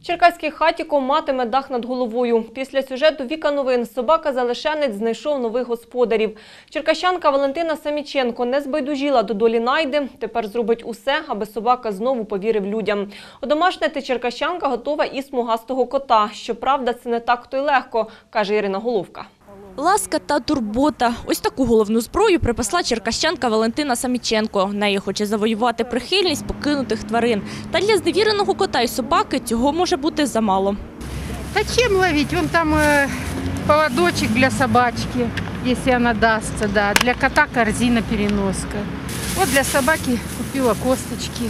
Черкаський хатіко матиме дах над головою. Після сюжету «Віка новин» собака-залишенець знайшов нових господарів. Черкащанка Валентина Саміченко не збайдужіла до долі Найди. Тепер зробить усе, аби собака знову повірив людям. Одомашнити черкащанка готова і смугастого кота. Щоправда, це не так-то й легко, каже Ірина Головка. Ласка та турбота. Ось таку головну зброю припасла черкащанка Валентина Саміченко. Нею хоче завоювати прихильність покинутих тварин. Та для зневіреного кота і собаки цього може бути замало. Та чим ловити? Вон там поводочек для собачки, якщо вона дасться. Да. Для кота корзина-переноска. От для собаки купила косточки.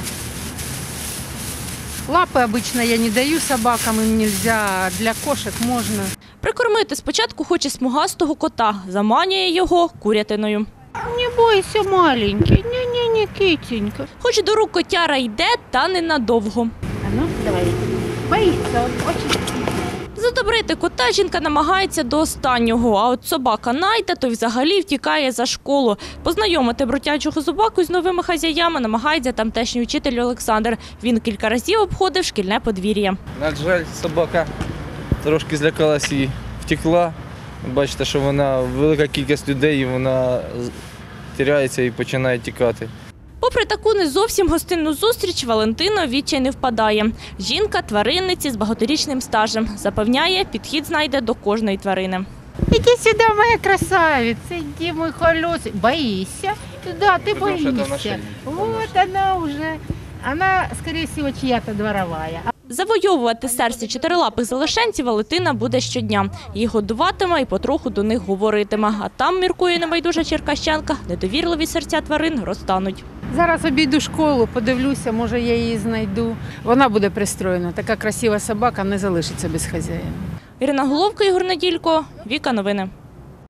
Лапи обычно я не даю собакам, им нельзя, а для кошек можна. Прикормити спочатку хоче смугастого кота, заманює його курятиною. Не бойся, маленький, не китенька. Хоч до рук котяра йде, та ненадовго. А ну, давай. Боїться, очень. Задобрити кота жінка намагається до останнього, а от собака Найда то взагалі втікає за школу. Познайомити бродячого собаку з новими хазяями намагається тамтешній учитель Олександр. Він кілька разів обходив шкільне подвір'я. На жаль, собака трошки злякалася і втекла. Бачите, що вона велика кількість людей, і вона тіряється і починає тікати. Попри таку не зовсім гостинну зустріч, Валентина у відчай не впадає. Жінка – тваринниці з багаторічним стажем. Запевняє, підхід знайде до кожної тварини. Иди сюда, моя красавица, иди, мой холосый. Боишься? Да, ты боишься. Вот она уже. Она, скорее всего, чья-то дворовая. Завойовувати серце чотирилапих залишенців Валентина буде щодня. Їх годуватиме і потроху до них говоритиме. А там, міркує небайдужа черкащанка, недовірливі серця тварин розтануть. Зараз обійду школу, подивлюся, може я її знайду. Вона буде пристроєна. Така красива собака не залишиться без хазяїна. Ірина Головка, Ігор Неділько, Віка новини.